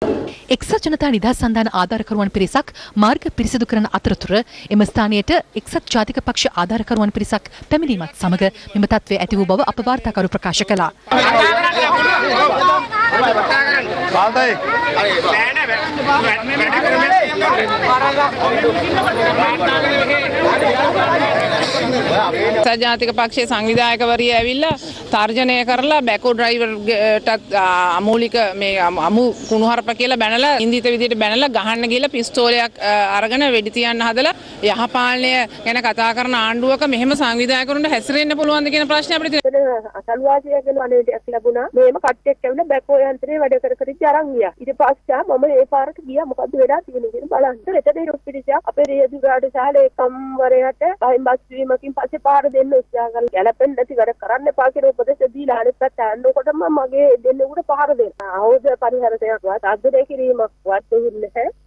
එක්සත් ජනතා නිදහස් සන්ධාන ආධාරකරුවන් පිරිසක් මාර්ග පිරිසිදු කරන අතරතුර එම ස්ථානයට එක්සත් ජාතික පක්ෂ ආධාරකරුවන් පිරිසක් පැමිණීමත් සමග මෙම තත්ත්වය ඇති වූ බව අප වාර්තාකරු ප්‍රකාශ කළා. ජාතික පක්ෂයේ සංවිධායකවරිය ඇවිල්ලා තර්ජනය කරලා බැකෝ ඩ්‍රයිවර්ටත් අමූලික මේ අමු කුණුහරුප කියලා බැනලා ඉන්දිත විදියට බැනලා ගහන්න ගිහලා පිස්තෝලයක් අරගෙන වෙඩි තියන්න හදලා යහපාලනය ගැන කතා කරන ආණ්ඩුවක මෙහෙම සංවිධායකවරුන්ට හැසිරෙන්න පුළුවන්ද කියන ප්‍රශ්නේ අපිට තියෙනවා. අසල්වාසිය කියන අනේටයක් ලැබුණා. මේම කට්ටියක් ඇවිල්ලා බැකෝ යන්ත්‍රේ වැඩ කර කර ඉඳි අරන් ගියා. ඊට පස්සේ මම ඒ පාරට ගියා මොකද්ද වෙලා තියෙන්නේ කියලා බලන්න. එතන රුපිරිසක් අපේ රියදුරාට ශාලේ කම්වරයට පහින් බස් වීමකින් පස්සේ පාර දෙන්න උත්සාහ කරලා ගැලපෙන්නේ නැති වැඩ කරන්න එපා කියලා උපදෙස් දීලා අනිත් පැත්ත යනකොටම මගේ දෙන්නෙකුට පහර දෙන්න. ආයුධ පරිහරණයක්වත් අග්‍රය කිරීමක්වත් දෙන්නේ නැහැ.